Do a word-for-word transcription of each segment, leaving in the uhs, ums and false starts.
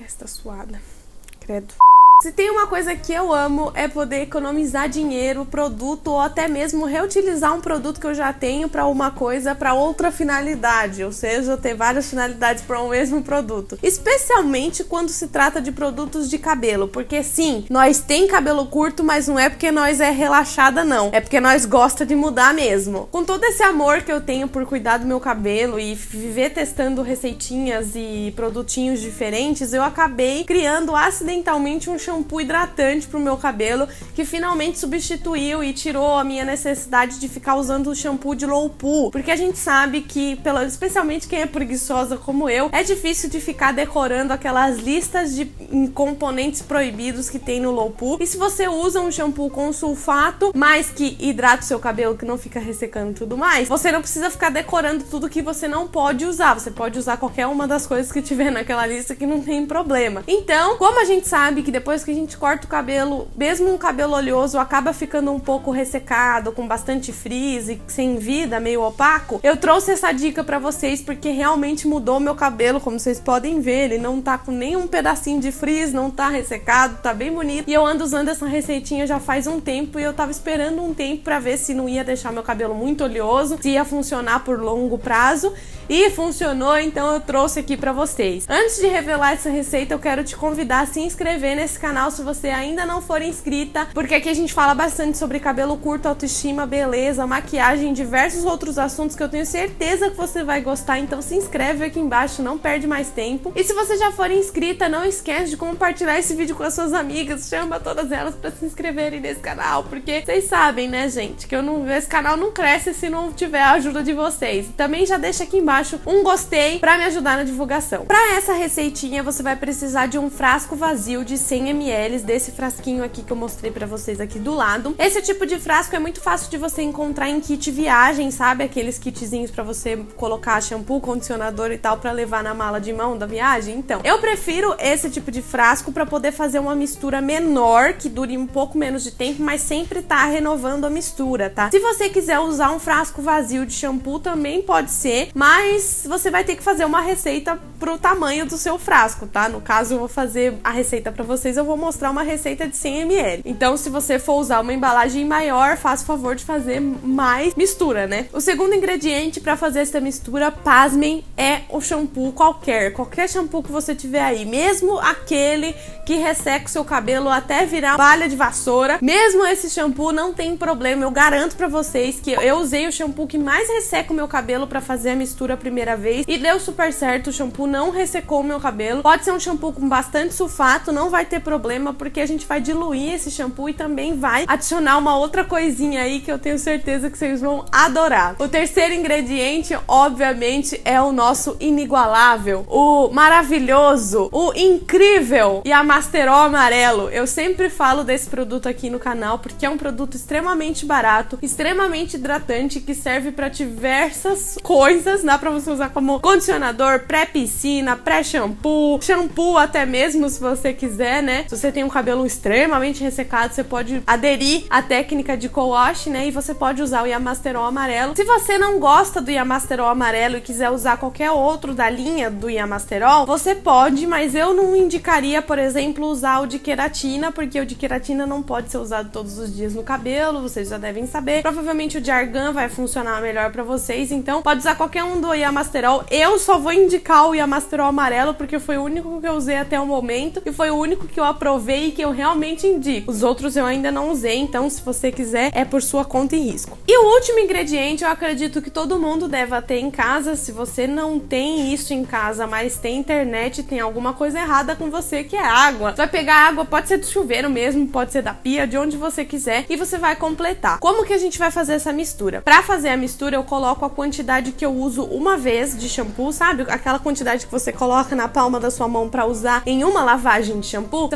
Testa suada. Credo. Se tem uma coisa que eu amo é poder economizar dinheiro, produto ou até mesmo reutilizar um produto que eu já tenho para uma coisa, para outra finalidade, ou seja, ter várias finalidades para um mesmo produto. Especialmente quando se trata de produtos de cabelo, porque sim, nós tem cabelo curto, mas não é porque nós é relaxada não, é porque nós gosta de mudar mesmo. Com todo esse amor que eu tenho por cuidar do meu cabelo e viver testando receitinhas e produtinhos diferentes, eu acabei criando acidentalmente um shampoo shampoo hidratante pro meu cabelo, que finalmente substituiu e tirou a minha necessidade de ficar usando o shampoo de low poo, porque a gente sabe que, pela, especialmente quem é preguiçosa como eu, é difícil de ficar decorando aquelas listas de componentes proibidos que tem no low poo. E se você usa um shampoo com sulfato, mas que hidrata o seu cabelo, que não fica ressecando e tudo mais, você não precisa ficar decorando tudo que você não pode usar. Você pode usar qualquer uma das coisas que tiver naquela lista, que não tem problema. Então, como a gente sabe que depois que a gente corta o cabelo, mesmo um cabelo oleoso acaba ficando um pouco ressecado, com bastante frizz e sem vida, meio opaco, eu trouxe essa dica pra vocês porque realmente mudou meu cabelo. Como vocês podem ver, ele não tá com nenhum pedacinho de frizz, não tá ressecado, tá bem bonito. E eu ando usando essa receitinha já faz um tempo e eu tava esperando um tempo pra ver se não ia deixar meu cabelo muito oleoso, se ia funcionar por longo prazo. E funcionou, então eu trouxe aqui pra vocês. Antes de revelar essa receita, eu quero te convidar a se inscrever nesse canal se você ainda não for inscrita, porque aqui a gente fala bastante sobre cabelo curto, autoestima, beleza, maquiagem, diversos outros assuntos que eu tenho certeza que você vai gostar. Então se inscreve aqui embaixo, não perde mais tempo. E se você já for inscrita, não esquece de compartilhar esse vídeo com as suas amigas, chama todas elas pra se inscreverem nesse canal, porque vocês sabem, né, gente, que eu não, esse canal não cresce se não tiver a ajuda de vocês. Também já deixa aqui embaixo um gostei pra me ajudar na divulgação. Pra essa receitinha você vai precisar de um frasco vazio de cem mililitros, desse frasquinho aqui que eu mostrei pra vocês aqui do lado. Esse tipo de frasco é muito fácil de você encontrar em kit viagem, sabe? Aqueles kitzinhos pra você colocar shampoo, condicionador e tal pra levar na mala de mão da viagem. Então, eu prefiro esse tipo de frasco pra poder fazer uma mistura menor, que dure um pouco menos de tempo, mas sempre tá renovando a mistura, tá? Se você quiser usar um frasco vazio de shampoo, também pode ser, mas Mas você vai ter que fazer uma receita pro tamanho do seu frasco, tá? No caso, eu vou fazer a receita pra vocês, eu vou mostrar uma receita de cem mililitros. Então, se você for usar uma embalagem maior, faça o favor de fazer mais mistura, né? O segundo ingrediente pra fazer essa mistura, pasmem, é o shampoo qualquer. Qualquer shampoo que você tiver aí, mesmo aquele que resseca o seu cabelo até virar palha de vassoura, mesmo esse shampoo não tem problema. Eu garanto pra vocês que eu usei o shampoo que mais resseca o meu cabelo pra fazer a mistura a primeira vez e deu super certo. O shampoo não ressecou o meu cabelo. Pode ser um shampoo com bastante sulfato, não vai ter problema, porque a gente vai diluir esse shampoo e também vai adicionar uma outra coisinha aí que eu tenho certeza que vocês vão adorar. O terceiro ingrediente, obviamente, é o nosso inigualável, o maravilhoso, o incrível Yamasterol amarelo. Eu sempre falo desse produto aqui no canal porque é um produto extremamente barato, extremamente hidratante, que serve para diversas coisas. Dá pra você usar como condicionador, pré-piscina, pré-shampoo, shampoo até mesmo, se você quiser, né? Se você tem um cabelo extremamente ressecado, você pode aderir à técnica de co-wash, né? E você pode usar o Yamasterol amarelo. Se você não gosta do Yamasterol amarelo e quiser usar qualquer outro da linha do Yamasterol, você pode, mas eu não indicaria, por exemplo, usar o de queratina, porque o de queratina não pode ser usado todos os dias no cabelo, vocês já devem saber. Provavelmente o de argan vai funcionar melhor pra vocês, então pode usar qualquer um do Yamasterol. Eu só vou indicar o Yamasterol amarelo porque foi o único que eu usei até o momento e foi o único que eu aprovei e que eu realmente indico. Os outros eu ainda não usei, então se você quiser é por sua conta e risco. E o último ingrediente eu acredito que todo mundo deve ter em casa. Se você não tem isso em casa, mas tem internet, tem alguma coisa errada com você, que é água. Você vai pegar água, pode ser do chuveiro mesmo, pode ser da pia, de onde você quiser, e você vai completar. Como que a gente vai fazer essa mistura? Pra fazer a mistura eu coloco a quantidade que eu uso uma vez de shampoo, sabe? Aquela quantidade que você coloca na palma da sua mão pra usar em uma lavagem de shampoo. Você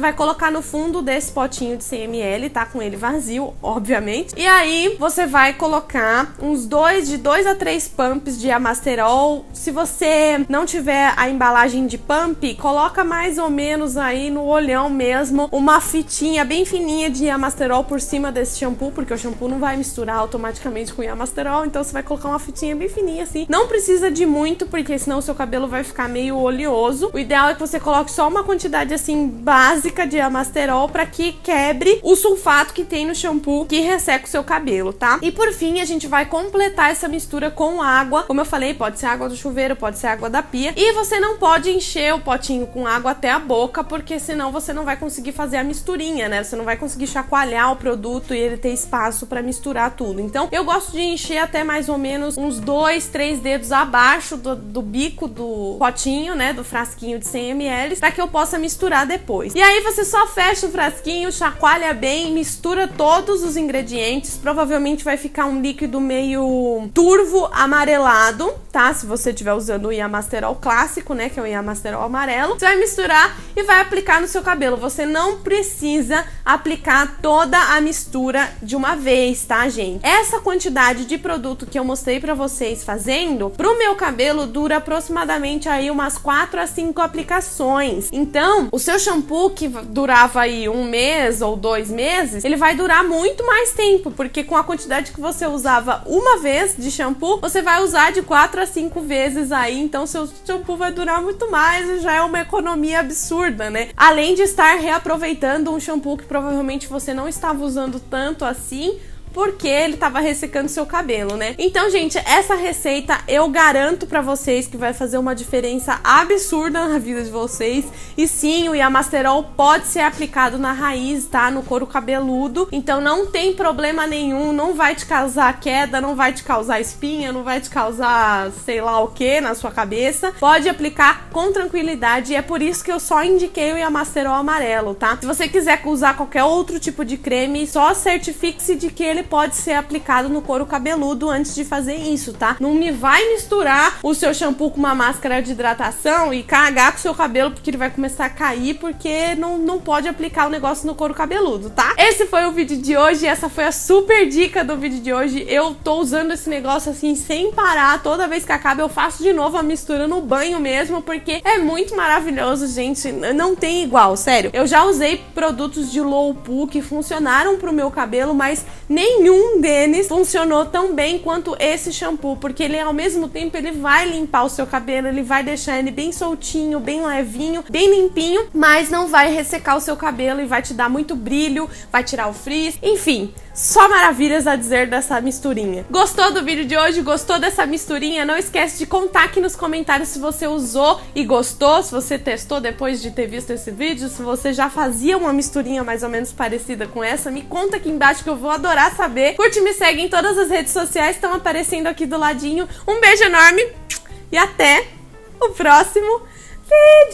vai colocar no fundo desse potinho de cem mililitros, tá? Com ele vazio, obviamente. E aí você vai colocar uns dois, de dois a três pumps de Amasterol. Se você não tiver a embalagem de pump, coloca mais ou menos aí no olhão mesmo uma fitinha bem fininha de Amasterol por cima desse shampoo, porque o shampoo não vai misturar automaticamente com Amasterol, então você vai colocar uma fitinha bem fininha assim. Não precisa de muito, porque senão o seu cabelo vai ficar meio oleoso. O ideal é que você coloque só uma quantidade assim básica de Amasterol para que quebre o sulfato que tem no shampoo que resseca o seu cabelo, tá? E por fim, a gente vai completar essa mistura com água. Como eu falei, pode ser água do chuveiro, pode ser água da pia. E você não pode encher o potinho com água até a boca, porque senão você não vai conseguir fazer a misturinha, né? Você não vai conseguir chacoalhar o produto e ele ter espaço para misturar tudo. Então, eu gosto de encher até mais ou menos uns dois, três dedos abaixo do, do bico do potinho, né? Do frasquinho de cem mililitros, para que eu possa misturar depois. E aí você só fecha o frasquinho, chacoalha bem, mistura todos os ingredientes. Provavelmente vai ficar um líquido meio turvo, amarelado, tá? Se você estiver usando o Yamasterol clássico, né? Que é o Yamasterol amarelo. Você vai misturar e vai aplicar no seu cabelo. Você não precisa aplicar toda a mistura de uma vez, tá, gente? Essa quantidade de produto que eu mostrei pra vocês fazendo, pro meu cabelo dura aproximadamente aí umas quatro a cinco aplicações. Então, o seu shampoo que durava aí um mês ou dois meses, ele vai durar muito mais tempo, porque com a quantidade que você usava uma vez de shampoo, você vai usar de quatro a cinco vezes aí, então seu shampoo vai durar muito mais e já é uma economia absurda, né? Além de estar reaproveitando um shampoo que provavelmente você não estava usando tanto assim, porque ele tava ressecando seu cabelo, né? Então, gente, essa receita eu garanto pra vocês que vai fazer uma diferença absurda na vida de vocês. E sim, o Yamasterol pode ser aplicado na raiz, tá? No couro cabeludo. Então não tem problema nenhum, não vai te causar queda, não vai te causar espinha, não vai te causar sei lá o que na sua cabeça. Pode aplicar com tranquilidade e é por isso que eu só indiquei o Yamasterol amarelo, tá? Se você quiser usar qualquer outro tipo de creme, só certifique-se de que ele pode ser aplicado no couro cabeludo antes de fazer isso, tá? Não me vai misturar o seu shampoo com uma máscara de hidratação e cagar com o seu cabelo, porque ele vai começar a cair, porque não, não pode aplicar o negócio no couro cabeludo, tá? Esse foi o vídeo de hoje, essa foi a super dica do vídeo de hoje. Eu tô usando esse negócio assim sem parar, toda vez que acaba eu faço de novo a mistura no banho mesmo, porque é muito maravilhoso, gente, não tem igual, sério. Eu já usei produtos de low poo que funcionaram pro meu cabelo, mas nem nenhum deles funcionou tão bem quanto esse shampoo, porque ele ao mesmo tempo ele vai limpar o seu cabelo, ele vai deixar ele bem soltinho, bem levinho, bem limpinho, mas não vai ressecar o seu cabelo e vai te dar muito brilho, vai tirar o frizz, enfim, só maravilhas a dizer dessa misturinha. Gostou do vídeo de hoje? Gostou dessa misturinha? Não esquece de contar aqui nos comentários se você usou e gostou, se você testou depois de ter visto esse vídeo, se você já fazia uma misturinha mais ou menos parecida com essa, me conta aqui embaixo que eu vou adorar saber. Curte e me segue em todas as redes sociais, estão aparecendo aqui do ladinho. Um beijo enorme e até o próximo vídeo!